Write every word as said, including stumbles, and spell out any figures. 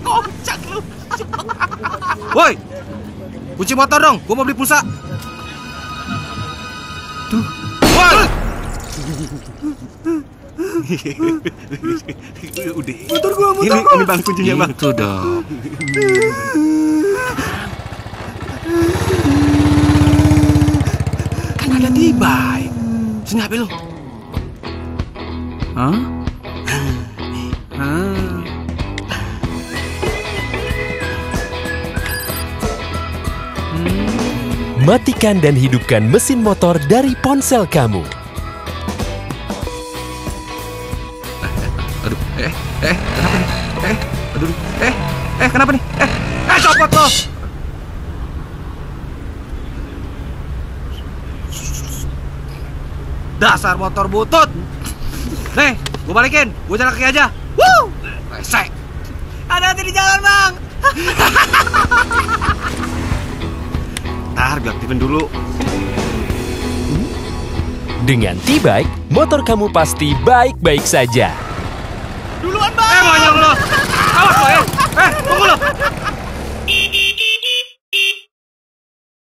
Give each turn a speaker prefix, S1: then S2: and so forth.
S1: Kocak lu. Woi, kunci motor dong, gua mau beli pulsa. Tuh. Woi. Udah.
S2: Motor gua, motor
S1: ini,
S2: gua.
S1: Ini bang kuncinya bang.
S3: Itu dong.
S1: Kan ada T-Bike. Sini H P lu.
S3: Hah? Hah?
S4: Matikan dan hidupkan mesin motor dari ponsel kamu.
S1: Aduh, eh, eh, kenapa nih? Eh, aduh, eh, eh, kenapa nih? Eh, eh, copot lo! Dasar motor butut! Nih, gue balikin, gue jalan kaki aja. Wuh, resek. Hati-hati di jalan, Bang. Ntar gue aktifin dulu.
S4: Dengan T-Bike, motor kamu pasti baik-baik saja.
S1: Duluan, Bang! Eh, mau